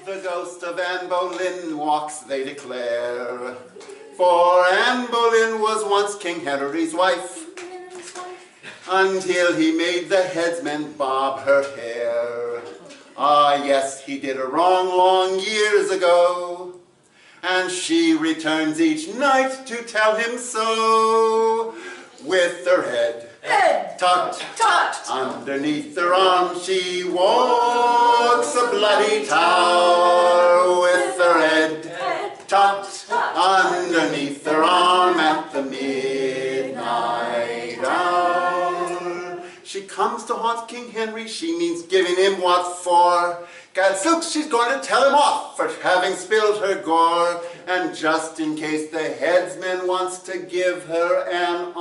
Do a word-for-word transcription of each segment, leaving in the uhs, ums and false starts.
the ghost of Anne Boleyn walks, they declare. For Anne Boleyn was once King Henry's wife, until he made the headsman bob her hair. Ah, yes, he did a wrong long years ago, and she returns each night to tell him so. With her head, head tucked, tucked underneath her arm, she walks a bloody tower. With her head, head tucked, tucked underneath her arm at the midnight hour. She comes to haunt King Henry, she means giving him what for. Gadzooks, she's going to tell him off for having spilled her gore. And just in case the headsman wants to give her an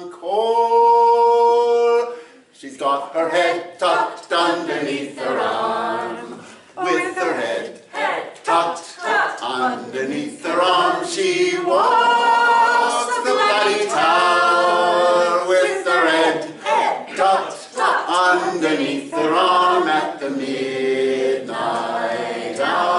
encore, she's got her head tucked underneath her arm. With her head, head tucked underneath her arm, she walks the bloody tower. With her head, head tucked underneath her arm at the midnight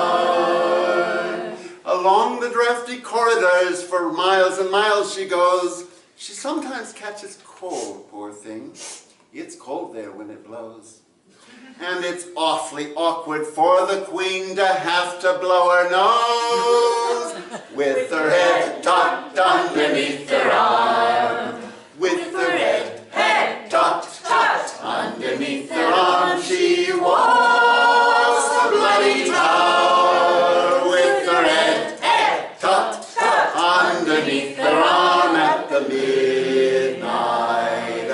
hour. Along the drafty corridors for miles and miles she goes. She sometimes catches cold, poor thing. It's cold there when it blows. And it's awfully awkward for the Queen to have to blow her nose. With her head tucked underneath her arm. With her head, head tucked, tucked underneath her arm, she walks the bloody tower. With her head, head tucked, tucked underneath her arm at the midnight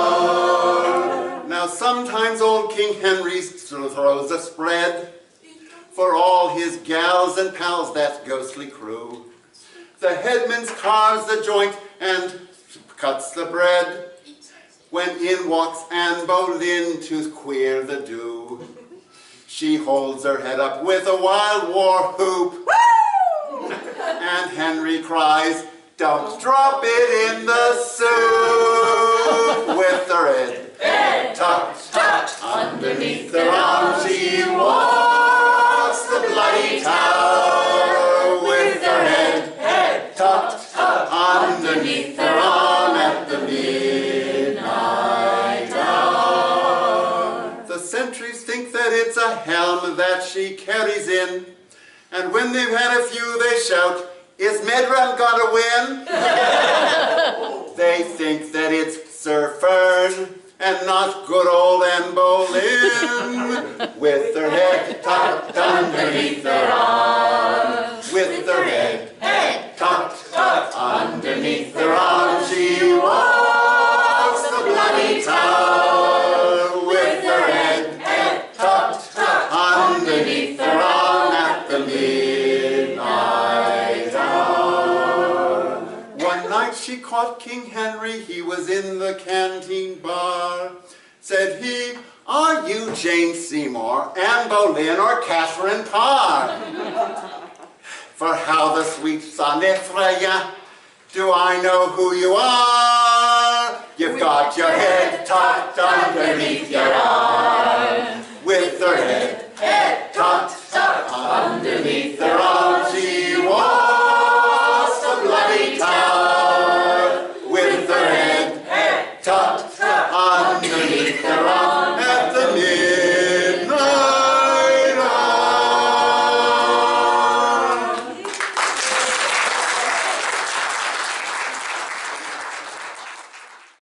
hour. Now sometimes old King Henry throws a spread for all his gals and pals, that ghostly crew. The headman's carves the joint and cuts the bread, when in walks Anne Boleyn to queer the do. She holds her head up with a wild war whoop, and Henry cries, "Don't drop it in the soup." With her head, head tucked, tucked underneath her arm, she walks the bloody tower. With her head, head tucked underneath her arm at the midnight hour. The sentries think that it's a helm that she carries in, and when they've had a few they shout, "Is Midrealm gonna win?" They think that it's Sir Fern and not good old Anne Boleyn. With her head tucked underneath her arm. With her head, head tucked, tucked underneath her arm, she walks the bloody tower. With her head, head tucked, tucked underneath her arm at the midnight hour. One night she caught King Henry, he was in the canteen bar. Said he, "Are you Jane Seymour, Anne Boleyn, or Catherine Parr? For how the sweet son Ephraim, do I know who you are? You've got your head tucked underneath your arm." With her head